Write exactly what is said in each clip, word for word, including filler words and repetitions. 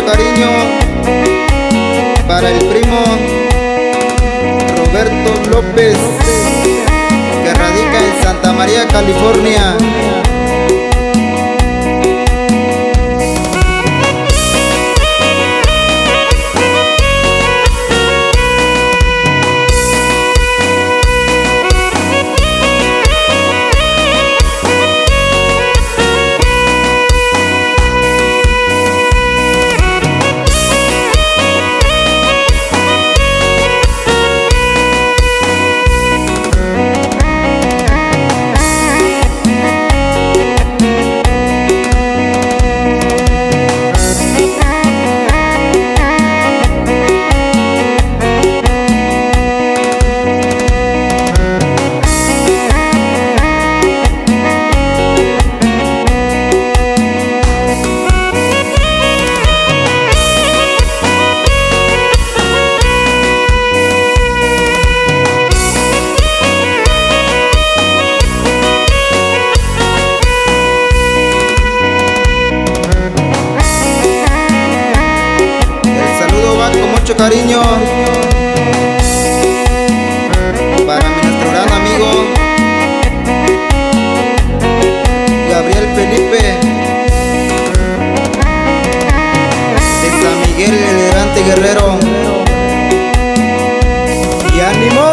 cariño para el primo Roberto López, que radica en Santa María, California. Mucho cariño para nuestro gran amigo Gabriel Felipe de San Miguel, el elegante guerrero. Y ánimo.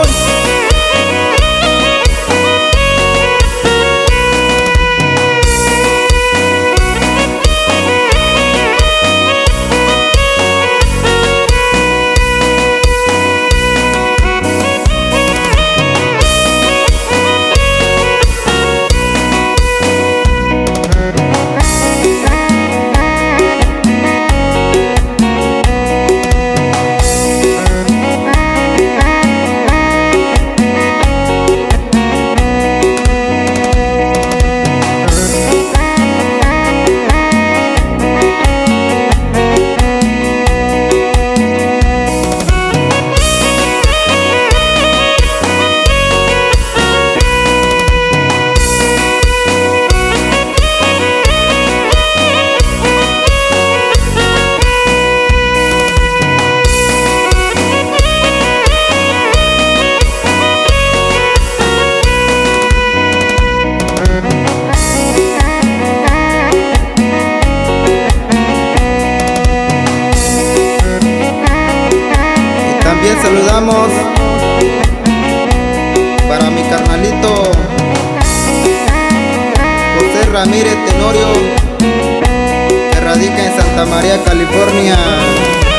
También saludamos para mi carnalito José Ramírez Tenorio, que radica en Santa María, California.